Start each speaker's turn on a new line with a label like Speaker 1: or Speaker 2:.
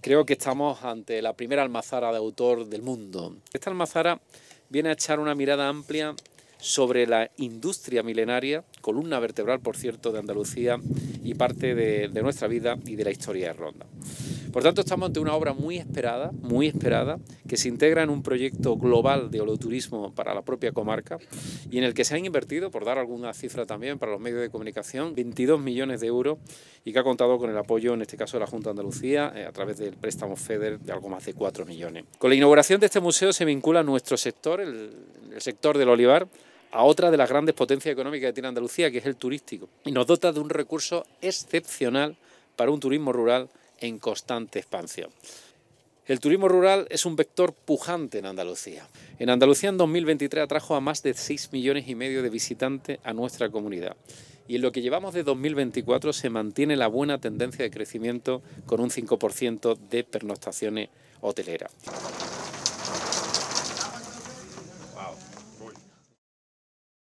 Speaker 1: Creo que estamos ante la primera almazara de autor del mundo. Esta almazara viene a echar una mirada amplia sobre la industria milenaria, columna vertebral, por cierto, de Andalucía y parte de nuestra vida y de la historia de Ronda. Por tanto, estamos ante una obra muy esperada, que se integra en un proyecto global de holoturismo para la propia comarca y en el que se han invertido, por dar alguna cifra también para los medios de comunicación, 22 millones de euros y que ha contado con el apoyo, en este caso, de la Junta de Andalucía a través del préstamo FEDER de algo más de 4 millones. Con la inauguración de este museo se vincula nuestro sector, el sector del olivar, a otra de las grandes potencias económicas que tiene Andalucía, que es el turístico, y nos dota de un recurso excepcional para un turismo rural en constante expansión. El turismo rural es un vector pujante en Andalucía. En Andalucía en 2023 atrajo a más de 6,5 millones de visitantes a nuestra comunidad. Y en lo que llevamos de 2024 se mantiene la buena tendencia de crecimiento con un 5% de pernoctaciones hoteleras.